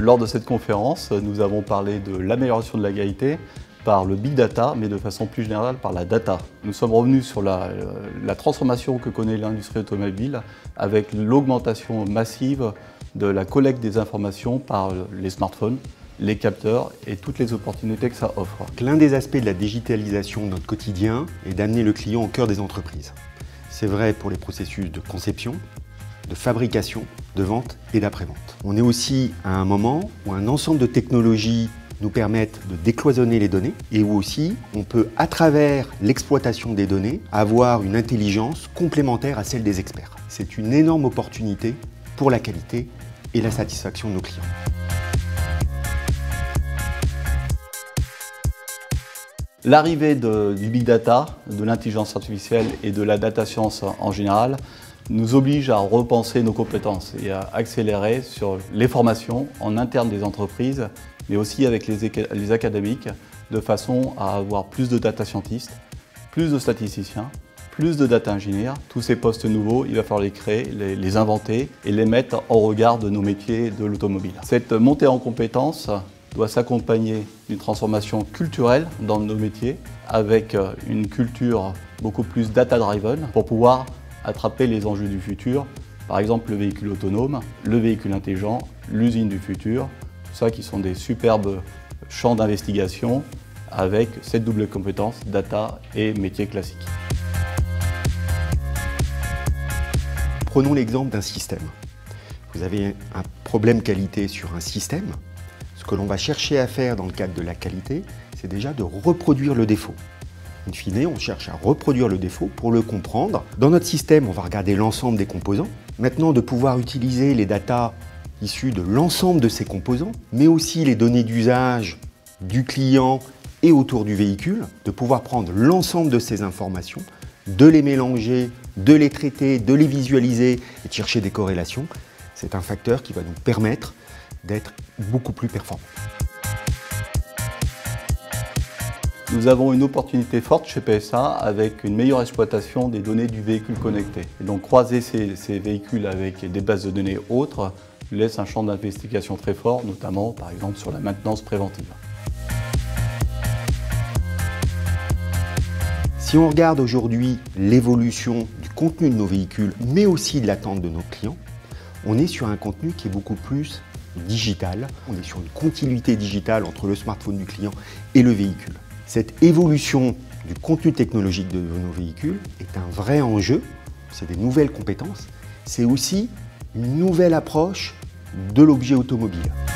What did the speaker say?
Lors de cette conférence, nous avons parlé de l'amélioration de la qualité par le big data, mais de façon plus générale par la data. Nous sommes revenus sur la transformation que connaît l'industrie automobile avec l'augmentation massive de la collecte des informations par les smartphones, les capteurs et toutes les opportunités que ça offre. L'un des aspects de la digitalisation de notre quotidien est d'amener le client au cœur des entreprises. C'est vrai pour les processus de conception, de fabrication, de vente et d'après-vente. On est aussi à un moment où un ensemble de technologies nous permettent de décloisonner les données et où aussi on peut, à travers l'exploitation des données, avoir une intelligence complémentaire à celle des experts. C'est une énorme opportunité pour la qualité et la satisfaction de nos clients. L'arrivée du big data, de l'intelligence artificielle et de la data science en général nous oblige à repenser nos compétences et à accélérer sur les formations en interne des entreprises, mais aussi avec les académiques, de façon à avoir plus de data scientists, plus de statisticiens, plus de data ingénieurs. Tous ces postes nouveaux, il va falloir les créer, les inventer et les mettre en regard de nos métiers de l'automobile. Cette montée en compétences doit s'accompagner d'une transformation culturelle dans nos métiers, avec une culture beaucoup plus data-driven pour pouvoir attraper les enjeux du futur, par exemple le véhicule autonome, le véhicule intelligent, l'usine du futur, tout ça qui sont des superbes champs d'investigation avec cette double compétence, data et métier classique. Prenons l'exemple d'un système. Vous avez un problème qualité sur un système. Ce que l'on va chercher à faire dans le cadre de la qualité, c'est déjà de reproduire le défaut. In fine, on cherche à reproduire le défaut pour le comprendre. Dans notre système, on va regarder l'ensemble des composants. Maintenant, de pouvoir utiliser les datas issues de l'ensemble de ces composants, mais aussi les données d'usage du client et autour du véhicule, de pouvoir prendre l'ensemble de ces informations, de les mélanger, de les traiter, de les visualiser et de chercher des corrélations, c'est un facteur qui va nous permettre d'être beaucoup plus performants. Nous avons une opportunité forte chez PSA avec une meilleure exploitation des données du véhicule connecté. Et donc croiser ces véhicules avec des bases de données autres laisse un champ d'investigation très fort, notamment par exemple sur la maintenance préventive. Si on regarde aujourd'hui l'évolution du contenu de nos véhicules, mais aussi de l'attente de nos clients, on est sur un contenu qui est beaucoup plus digital. On est sur une continuité digitale entre le smartphone du client et le véhicule. Cette évolution du contenu technologique de nos véhicules est un vrai enjeu, c'est des nouvelles compétences, c'est aussi une nouvelle approche de l'objet automobile.